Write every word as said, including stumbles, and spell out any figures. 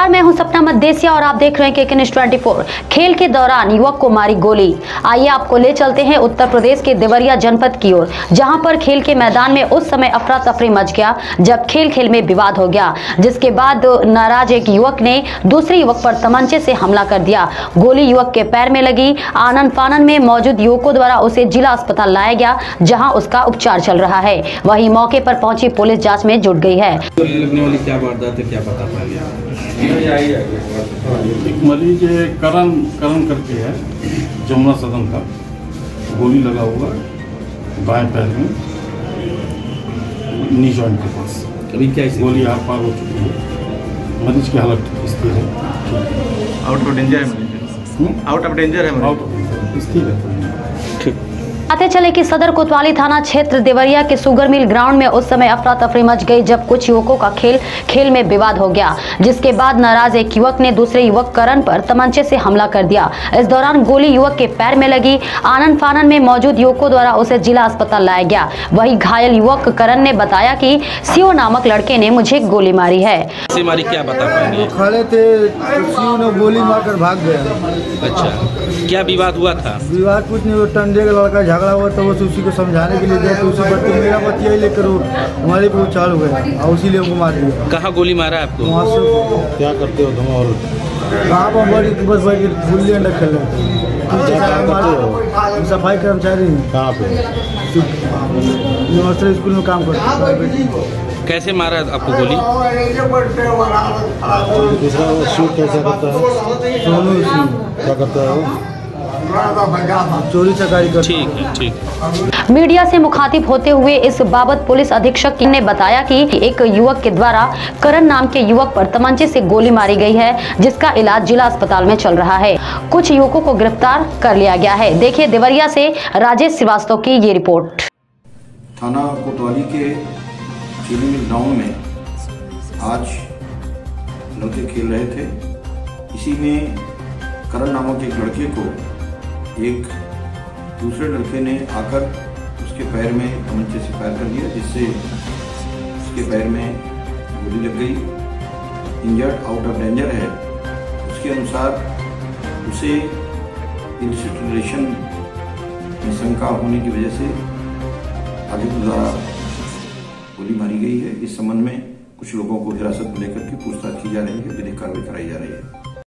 नमस्कार, मैं हूं सपना मदेसिया और आप देख रहे हैं केके न्यूज़ चौबीस। खेल के दौरान युवक को मारी गोली। आइए आपको ले चलते हैं उत्तर प्रदेश के देवरिया जनपद की ओर, जहां पर खेल के मैदान में उस समय अफरा तफरी मच गया जब खेल खेल में विवाद हो गया, जिसके बाद नाराज एक युवक ने दूसरे युवक पर तमंचे से हमला कर दिया। गोली युवक के पैर में लगी। आनन फानन में मौजूद युवकों द्वारा उसे जिला अस्पताल लाया गया, जहाँ उसका उपचार चल रहा है। वहीं मौके पर पहुंची पुलिस जाँच में जुट गई है। लगने वाली क्या वारदात है, क्या पता पा लिया? एक मरीज करण करण करके है, जमुना सदन का, गोली लगा हुआ बाएं पैर में, नी जॉइंट के पास। अभी क्या गोली आर पार हो चुकी है। मरीज की हालत स्थिर है। आउट ऑफ डेंजर है मरीज, आउट ऑफ डेंजर है आउट ऑफ स्थिर है। ठीक। आते चले कि सदर कोतवाली थाना क्षेत्र देवरिया के शुगर मिल ग्राउंड में उस समय अफरा तफरी मच गई जब कुछ युवकों का खेल खेल में विवाद हो गया, जिसके बाद नाराज एक युवक ने दूसरे युवक करण पर तमंचे से हमला कर दिया। इस दौरान गोली युवक के पैर में लगी। आनन फानन में मौजूद युवकों द्वारा उसे जिला अस्पताल लाया गया। वहीं घायल युवक करण ने बताया कि सीओ नामक लड़के ने मुझे गोली मारी है। मारी क्या बता पाएंगे? खड़े थे तो सीओ ने गोली मारकर भाग गया। अच्छा, क्या विवाद हुआ था? विवाद कुछ नहीं, वो टंडे का लड़का झगड़ा हुआ तो वो उसी को समझाने के लिए गया तो उसी पर तो मेरा बतिया ही लेकर वो हमारे पे चाल हो गया और उसी लिए उनको मार दिया। कहाँ गोली मारा आपको? वहाँ से क्या करते हो तुम? और कहाँ पर बड़ी बस भाई गुल्ली अंडा खेल रहे थे। सफाई कर्मचारी हैं। कहाँ पे? यूनिवर्सिटी स्कूल में काम करते हैं। कैसे मारा आपको गोली? दूसरा शूट कैसे करता है? सोनू सिंह क्या करता है वो? चोरी चकारी कर। ठीक है, ठीक। मीडिया से मुखातिब होते हुए इस बाबत पुलिस अधीक्षक ने बताया कि एक युवक के द्वारा करण नाम के युवक पर तमंचे से गोली मारी गई है, जिसका इलाज जिला अस्पताल में चल रहा है। कुछ युवकों को गिरफ्तार कर लिया गया है। देखिए देवरिया से राजेश श्रीवास्तव की ये रिपोर्ट। थाना कोतवाली के शुगर मिल ग्राउंड में आज लड़के खेल रहे थे। इसी में करण नामक एक लड़के को एक दूसरे लड़के ने आकर उसके पैर में तमंचे से फायर कर दिया, जिससे उसके पैर में गोली लग गई। इंजर्ड आउट ऑफ डेंजर है। उसके अनुसार उसे इलिसिट रिलेशन में शंका होने की वजह से अभियुक्त द्वारा गोली मारी गई है। इस संबंध में कुछ लोगों को हिरासत में लेकर के पूछताछ की जा रही है, विधिक कार्रवाई कराई जा रही है।